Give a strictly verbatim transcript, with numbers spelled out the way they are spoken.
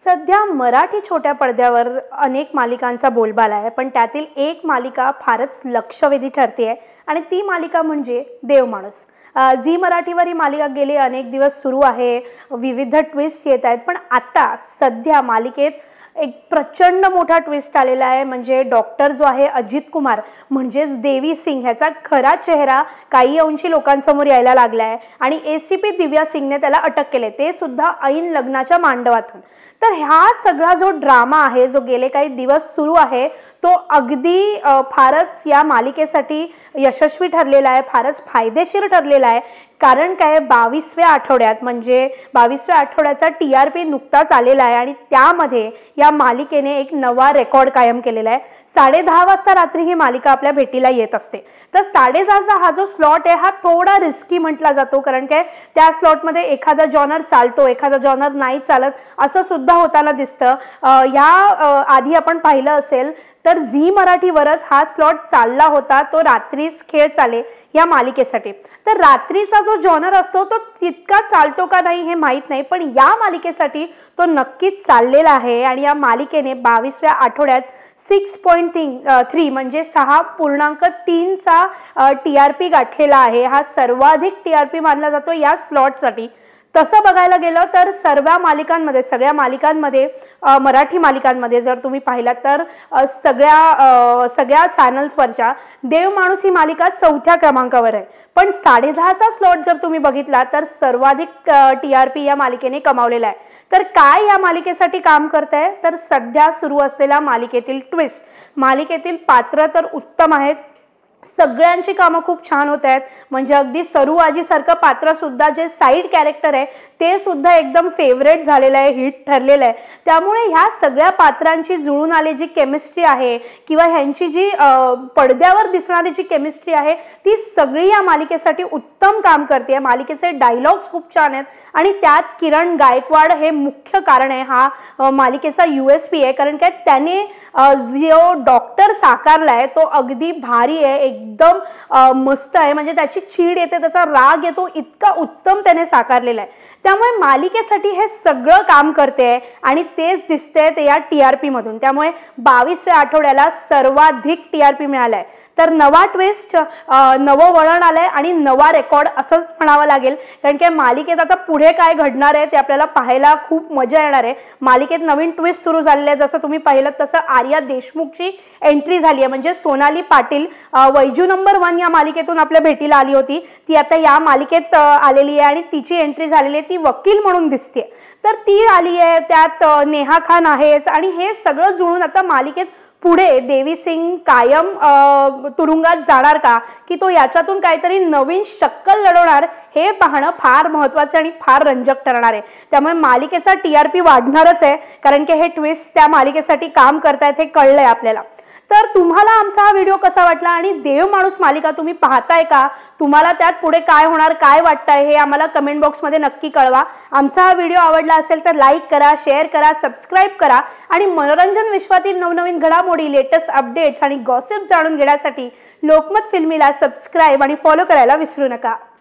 सध्या मराठी छोट्या पडद्यावर अनेक मालिकांचा बोलबाला आहे, पण त्यातील एक मालिका फारच लक्षवेधी ठरते आहे आणि ती मालिका म्हणजे देवमाणूस। झी मराठीवर ही मालिका गेले अनेक दिवस सुरू आहे, विविध ट्विस्ट येत आहेत, पण आता सध्या मालिकेत एक प्रचंड मोठा ट्विस्ट आलेला आहे। म्हणजे डॉक्टर जो आहे अजित कुमार म्हणजेच देवी सिंग ह्याचा खरा चेहरा काही अंशी लोकांसमोर यायला लागला आहे आणि एसीपी दिव्या सिंगने त्याला अटक केले, ते सुद्धा ऐन लग्नाच्या मांडवातून। तर हा सगळा जो ड्रामा आहे जो गेले काही दिवस सुरू आहे तो अगदी फारच या मालिकेसाठी यशस्वी ठरलेला आहे, फारच फायदेशीर ठरलेला आहे। कारण काय, बावीसव्या आठवड्यात म्हणजे बावीसव्या आठवड्याचा टीआरपी नुकताच आलेला आहे आणि त्यामध्ये या मालिकेने एक नवा रेकॉर्ड कायम केलेला आहे। साडे दहा वाजता रात्री ही मालिका आपल्या भेटीला येत असते। तर साडे दहाचा हा जो स्लॉट आहे हा थोडा रिस्की म्हटला जातो, कारण काय त्या स्लॉटमध्ये एखादा जॉनर चालतो, एखादा जॉनर नाही चालत असं सुद्धा होताना दिसतं। या आधी आपण पाहिलं असेल तर झी मराठीवरच हा स्लॉट चालला होता, तो रात्रीच खेळ चाले या मालिकेसाठी। तर रात्रीचा जो जॉनर असतो तो तितका चालतो का नाही हे माहीत नाही, पण या मालिकेसाठी तो नक्कीच चाललेला आहे आणि या मालिकेने बावीसव्या आठवड्यात सिक्स पॉईंट थ्री म्हणजे सहा पूर्णांक तीनचा टी आर पी गाठलेला आहे। हा सर्वाधिक टी आर पी मानला जातो या स्लॉटसाठी। तसं बघायला गेलं तर सर्व मालिकांमध्ये सगळ्या मालिकांमध्ये मराठी मालिकांमध्ये जर तुम्ही पाहिलात तर सगळ्या सगळ्या चॅनल्सवरच्या देवमाणूस ही मालिका चौथ्या क्रमांकावर आहे, पण साडे दहाचा स्लॉट जर तुम्ही बघितला तर सर्वाधिक टी आर पी या मालिकेने कमावलेला आहे। तर काय या मालिकेसाठी काम करत आहे, तर सध्या सुरू असलेल्या मालिकेतील ट्विस्ट, मालिकेतील पात्र तर उत्तम आहेत, सगळ्यांची कामं खूप छान होत आहेत। म्हणजे अगदी सरू आजी सारखं पात्र सुद्धा जे साइड कॅरेक्टर आहे ते सुद्धा एकदम फेवरेट झालेलं आहे, हिट ठरलेलं आहे। त्यामुळे ह्या सगळ्या पात्रांची जुळून आली जी केमिस्ट्री आहे किंवा ह्यांची जी पडद्यावर दिसणारी जी केमिस्ट्री आहे ती सगळी या मालिकेसाठी उत्तम काम करते। मालिकेचे डायलॉग्स खूप छान आहेत आणि त्यात किरण गायकवाड हे मुख्य कारण आहे, हा मालिकेचा यूएसपी आहे। कारण काय त्याने जो डॉक्टर साकारलाय तो अगदी भारी आहे, एकदम मस्त आहे, म्हणजे त्याची चीड येते, त्याचा राग येतो, इतका उत्तम त्याने साकारलेला आहे। त्यामुळे मालिकेसाठी हे सगळं काम करते आहे आणि तेच दिसतंय ते या टी आर पी मधून। त्यामुळे बावीसव्या आठवड्याला सर्वाधिक टी आर पी मिळालाय। तर नवा ट्विस्ट, नवं वळण आलंय आणि नवा रेकॉर्ड असंच म्हणावं लागेल, कारण की मालिकेत आता पुढे काय घडणार आहे ते आपल्याला पाहायला खूप मजा येणार आहे। मालिकेत नवीन ट्विस्ट सुरू झालेले आहे, जसं तुम्ही पाहिलं तसं आर्या देशमुखची एंट्री झाली आहे। म्हणजे सोनाली पाटील वैजू नंबर वन या मालिकेतून आपल्या भेटीला आली होती, ती आता या मालिकेत आलेली आहे आणि तिची एंट्री झालेली आहे, ती वकील म्हणून दिसते। तर ती आली आहे, त्यात नेहा खान आहेच आणि हे सगळं जुळून आता मालिकेत पुढे देवी सिंग कायम तुरुंगात जाणार का, की तो याच्यातून काहीतरी नवीन शक्कल लढवणार, हे पाहणं फार महत्त्वाचं आणि फार रंजक ठरणार आहे। त्यामुळे मालिकेचा टी आर पी वाढणारच आहे, कारण की हे ट्विस्ट त्या मालिकेसाठी काम करतायत हे कळलंय आपल्याला। तर तुम्हाला आमचा हा व्हिडिओ कसा वाटला आणि देवमाणूस मालिका तुम्ही पाहताय का, तुम्हाला त्यात पुढे काय होणार काय वाटतंय हे आम्हाला कमेंट बॉक्समध्ये नक्की कळवा। आमचा हा व्हिडिओ आवडला असेल तर लाईक करा, शेअर करा, सबस्क्राईब करा आणि मनोरंजन विश्वातील नवनवीन घडामोडी, लेटेस्ट अपडेट्स आणि गॉसिप जाणून घेण्यासाठी लोकमत फिल्मीला सबस्क्राईब आणि फॉलो करायला विसरू नका।